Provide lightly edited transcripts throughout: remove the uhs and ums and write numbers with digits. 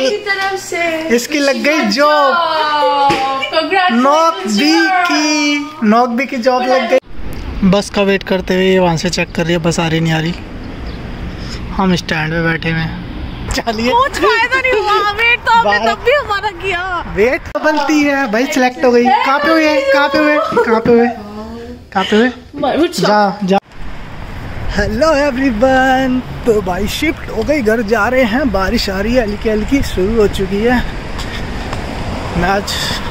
की तरफ से इसकी लग गई जॉब। नॉक बी की जॉब लग गई। बस का वेट करते हुए ये वहाँ से चेक कर रही है बस आ रही नहीं आ रही। हम स्टैंड पे बैठे हुए चलिए कुछ फायदा नहीं हुआ। वेट तो आपने तब भी हमारा किया। वेट तो बनती है भाई। सिलेक्ट हो गई। कहाँ पे हुए कहाँ पे हुए कहाँ पे हुए कहाँ पे हुए जा। Hello everyone. तो भाई शिफ्ट हो गई, घर जा रहे हैं। बारिश आ रही है, हल्की हल्की शुरू हो चुकी है। मैं आज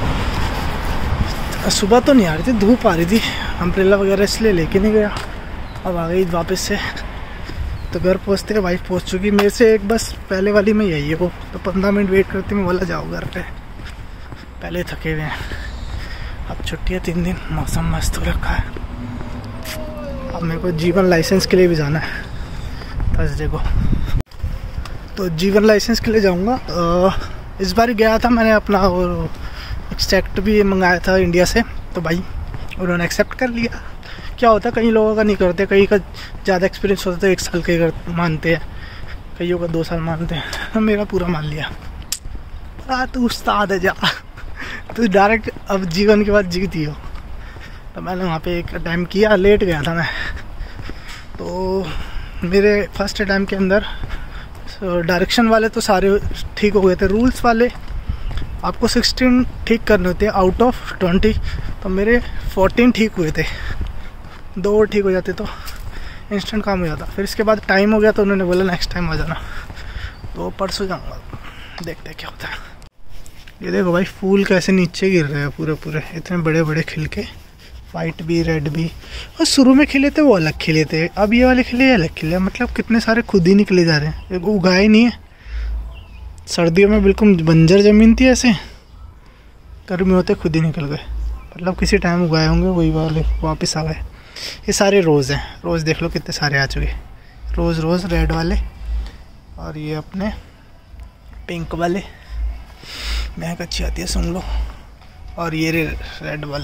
सुबह तो नहीं आ रही थी, धूप आ रही थी, अम्ब्रेला वगैरह इसलिए लेके नहीं गया। अब आ गई वापस से। तो घर पहुँचते हैं वाइफ पहुँच चुकी। मेरे से एक बस पहले वाली में यही है वो। तो 15 मिनट वेट करती मैं बोला जाओ घर पे, पहले थके हुए हैं। अब छुट्टी है 3 दिन, मौसम मस्त हो रखा है। अब मेरे को जीवन लाइसेंस के लिए भी जाना है थर्सडे को। तो जीवन लाइसेंस के लिए जाऊंगा। इस बार गया था मैंने अपना और एक्सट्रैक्ट भी मंगाया था इंडिया से। तो भाई उन्होंने एक्सेप्ट कर लिया। क्या होता है कई लोगों का नहीं करते, कई का ज़्यादा एक्सपीरियंस होता है तो 1 साल के मानते हैं, कईयों का 2 साल मानते हैं। मेरा पूरा मान लिया। तू उस्ताद है जा, तू डायरेक्ट अब जीवन के बाद जीती हो। तो मैंने वहाँ पे एक टाइम किया, लेट गया था मैं। तो मेरे फर्स्ट टाइम के अंदर डायरेक्शन वाले तो सारे ठीक हो गए थे। रूल्स वाले आपको 16 ठीक करने होते हैं आउट ऑफ 20। तो मेरे 14 ठीक हुए थे। 2 और ठीक हो जाते तो इंस्टेंट काम हो जाता। फिर इसके बाद टाइम हो गया तो उन्होंने बोला नेक्स्ट टाइम आ जाना। तो परसों जाऊँगा, देखते हैं क्या होता है। ये देखो भाई फूल कैसे नीचे गिर रहे हैं पूरे पूरे, इतने बड़े बड़े खिल के। वाइट भी रेड भी। और शुरू में खिले थे वो अलग खिले थे, अब ये वाले खिले अलग खिले। मतलब कितने सारे खुद ही निकले जा रहे हैं, उगाए नहीं है। सर्दियों में बिल्कुल बंजर ज़मीन थी, ऐसे गर्मी होते खुद ही निकल गए। मतलब किसी टाइम उगाए होंगे, वही वाले वापस आ गए। ये सारे रोज़ हैं। रोज़ देख लो कितने सारे आ चुके। रोज़ रेड वाले, और ये अपने पिंक वाले, महक अच्छी आती है सुन लो। और ये रेड वाले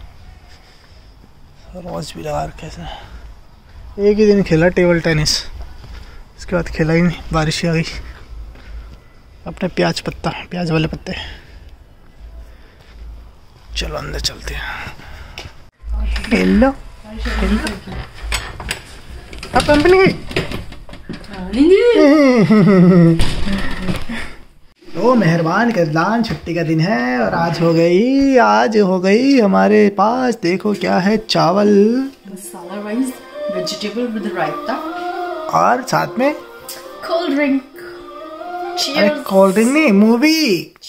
रोज़ भी लगा रखे हैं। एक ही दिन खेला टेबल टेनिस, इसके बाद खेला ही नहीं, बारिश आ गई। अपने प्याज वाले पत्ते। चलो अंदर चलते हैं। हेलो अब कंपनी गई। तो मेहरबान करदान, छुट्टी का दिन है और आज हो गई हमारे पास। देखो क्या है, चावल, masala rice, vegetable with raita और साथ में कोल्ड ड्रिंक। कोल्ड ड्रिंक नहीं, मूवी।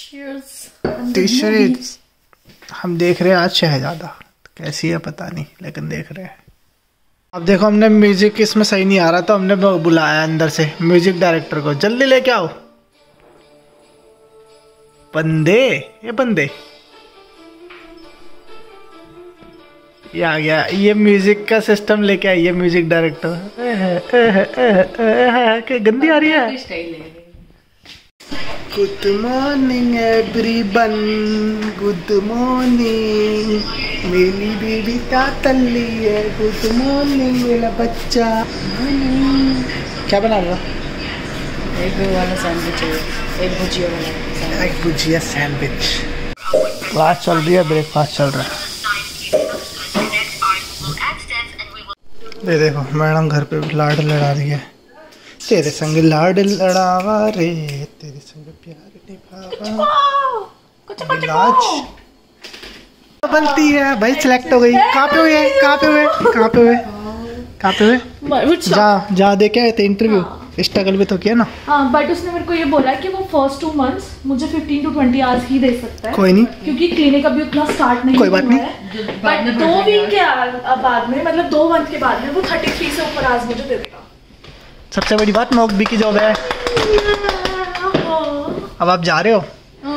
चीयर्स। हम देख रहे हैं आज शहजादा, कैसी है पता नहीं, लेकिन देख रहे हैं। अब देखो हमने म्यूजिक इसमें सही नहीं आ रहा तो हमने बुलाया अंदर से म्यूजिक डायरेक्टर को, जल्दी लेके आओ। बंदे ये आ गया, ये म्यूजिक का सिस्टम लेके आइए म्यूजिक डायरेक्टर। गंदी आ रही है। Good morning everyone, good morning. मेरी बेबी तातली है। गुड मॉर्निंग मेरा बच्चा। क्या बना रहे हो? एक वाला सैंडविच है, एक भुजिया वाला। एक भुजिया सैंडविच। क्लास चल रही है, ब्रेकफास्ट चल रहा है। ये देखो मैडम घर पे लाड लड़ा रही है। तेरे संग लाड लड़ावा रे, तेरे संग प्यार निभावा। बनती है भाई। सिलेक्ट हो गई। कहाँ पे हुए जा दे के आए थे इंटरव्यू। स्ट्रगल भी तो किया ना। हाँ, बट उसने मेरे को ये बोला कि वो फर्स्ट 2 months मुझे 15 to 20 आवर्स ही दे सकता है। कोई नहीं, क्योंकि क्लिनिक अभी उतना स्टार्ट नहीं कोई बात नहीं। बट 2 वीक के बाद में, मतलब 2 month के बाद में वो 33 से ऊपर आवर्स मुझे दे देगा। सबसे बड़ी बात नॉक बी की जॉब है। अब आप जा रहे हो?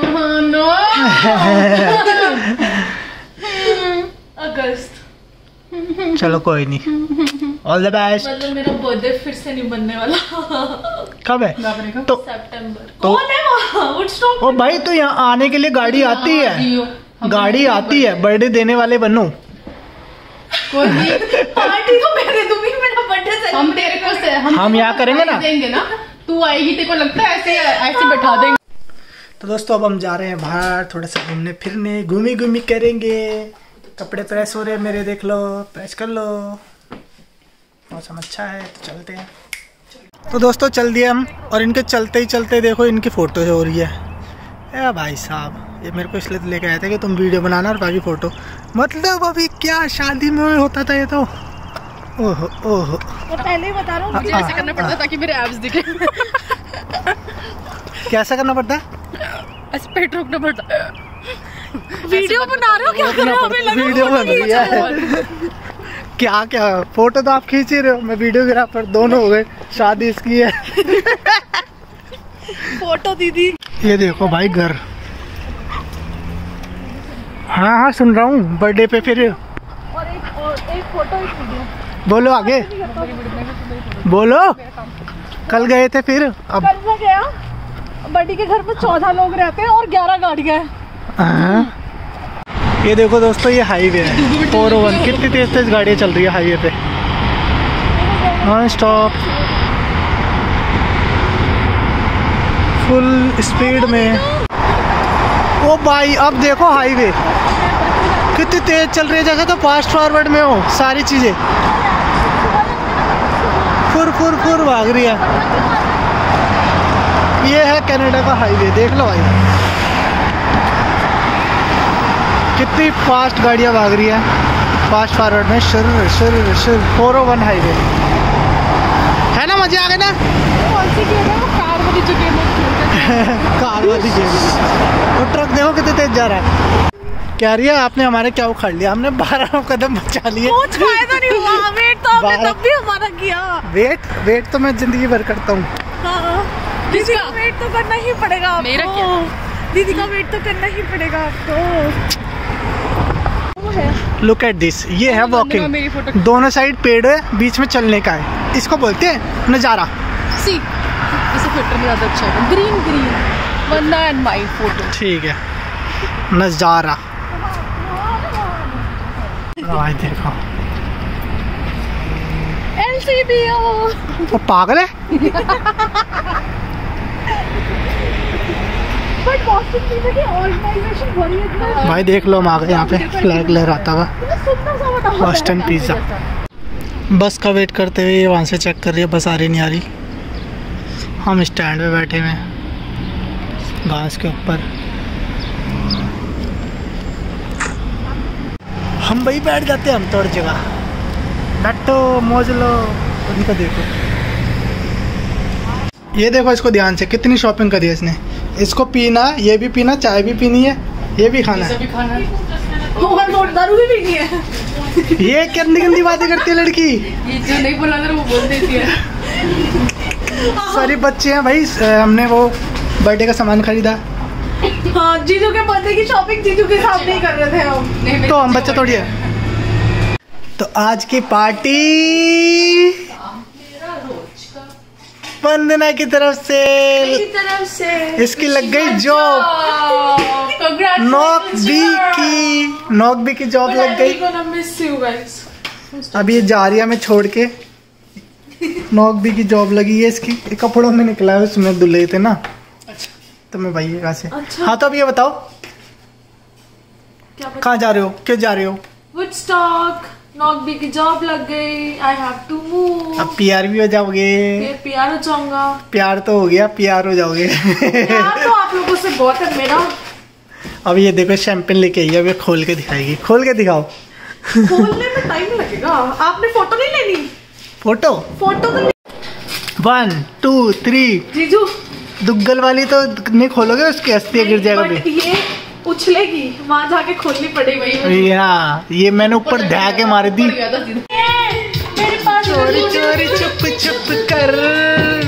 अगस्त। चलो कोई नहीं, ऑल द बेस्ट। मतलब मेरा बर्थडे फिर से नहीं बनने वाला। कब है? तो सितंबर। तो ओ भाई तो यहाँ आने के लिए गाड़ी आती है, बर्थडे देने वाले बनो। कोई नहीं, पार्टी तो मैं दे दूंगी, मेरा बर्थडे हम तेरे को हम यहाँ करेंगे ना, देंगे ना। तू आएगी, तेरे को लगता है ऐसे बैठा देंगे। तो दोस्तों अब हम जा रहे हैं बाहर थोड़ा सा घूमने फिरने, घूमी करेंगे। कपड़े प्रेस हो रहे हैं मेरे, देख लो, प्रेस कर लो। मौसम अच्छा है तो चलते हैं। तो दोस्तों चल दिए हम, और इनके चलते ही चलते देखो इनकी फ़ोटो हो रही है। ए भाई साहब, ये मेरे को इसलिए लेके आए थे कि तुम वीडियो बनाना और बाकी फ़ोटो। मतलब अभी क्या शादी में होता था ये तो। ओहो ओहो, पहले ही बता रहा हूँ, मुझे ऐसे करना पड़ता ताकि मेरे एब्स दिखे। कैसा करना पड़ता है? ऐसे पेट रोकना पड़ता। वीडियो बना रहे हो क्या? वीडियो बन रही है। क्या क्या फोटो तो आप खींच ही रहे हो, मैं वीडियोग्राफर, दोनों हो गए। शादी इसकी है। फोटो दीदी। ये देखो भाई घर। हाँ सुन रहा हूँ, बर्थडे पे फिर। और एक फोटो, एक वीडियो। बोलो आगे, बोलो। कल गए थे फिर, अब कल मैं गया, बड्डी के घर में 14 लोग रहते हैं और 11 गाड़ियाँ हैं। ये देखो दोस्तों, ये हाईवे है 401। कितनी तेज गाड़ियाँ चल रही है हाईवे पे, नॉन स्टॉप, फुल स्पीड में। ओ भाई अब देखो हाईवे कितनी तेज चल रही है, जैसे तो फास्ट फॉरवर्ड में हो सारी चीजें। फुर भाग रही है। ये है कनाडा का हाईवे, देख लो भाई कितनी फास्ट गाड़ियाँ भाग रही है फास्ट फॉरवर्ड में। शुर 401 हाईवे है ना, मजे आ गए ना। कार वाली तो ट्रक देखो कितने तेज जा रहा है। क्या रही है, आपने हमारे क्या उखाड़ लिया? हमने 12 कदम बचा लिए। कुछ फायदा नहीं हुआ। वेट तो आपने तब भी हमारा किया। वेट तो मैं जिंदगी भर करता हूँ। दीदी का वेट तो करना ही पड़ेगा आपको। मेरा क्या? दीदी का वेट तो करना ही पड़ेगा आपको। लुक एट दिस, ये है वॉकिंग। दोनों साइड पेड़ है, बीच में चलने का है। इसको बोलते हैं नजारा। सी इसे फिल्टर में ज्यादा अच्छा है। ग्रीन वरना एंड माय फोटो। ठीक है, नजारा। भाई देखो LCBO। वो पागल है। भाई देख लो हम आ गए यहाँ पे, फ्लैग लहराता हुआ। Boston pizza. बस का वेट करते हुए ये वहाँ से चेक कर रही है बस आ रही नहीं आ रही। हम स्टैंड पे बैठे हुए हैं घास के ऊपर। हम भाई बैठ जाते हैं हम तो हर जगह। बैठो मौज लो। उनका देखो, ये देखो इसको ध्यान से, कितनी शॉपिंग करी है इसने। इसको पीना, ये भी पीना, चाय भी पीनी है, ये भी खाना है, दारू भी पीनी है। ये कितनी गंदी बातें करती है लड़की। ये जो नहीं बोला वो बोल देती है। सारी बच्चे हैं भाई। हमने वो बर्थडे का सामान खरीदा। हाँ, जीजू के बर्थडे की शॉपिंग जीजू के साथ नहीं कर रहे थे हम। तो हम बच्चे थोड़ी है। तो आज की पार्टी वंदना की तरफ से इसकी लग गई जॉब। नॉक बी की जॉब लग गई। अभी ये जा रही है हमें छोड़ के। नॉक बी की जॉब लगी है इसकी। कपड़ों में निकला है, उसमें धुले थे ना, तो मैं भाई कहाँ से। अच्छा। हाँ तो अब ये बताओ कहाँ जा रहे हो, क्यों जा रहे हो? वुडस्टॉक। नॉक बी की जॉब लग गई। I have to move. अब PR भी हो जाओगे। PR हो जाऊंगा। प्यार तो हो गया, PR हो जाओगे। प्यार तो आप लोगों से बहुत है मेरा। अब ये देखो शैंपेन लेके आई है, अब ये खोल के दिखाएगी। खोल के दिखाओ। खोलने में टाइम लगेगा। आपने फोटो नहीं लेनी? फोटो तो 1 2 3। जीजू दुग्गल वाली तो नहीं खोलोगे, उसकी हस्ती गिर जाएगा। ये उछलेगी, वहाँ जाके खोलनी पड़ेगी। हाँ, ये मैंने ऊपर धा के मार दी। मेरे पास चोरी चोरी चुप चुप कर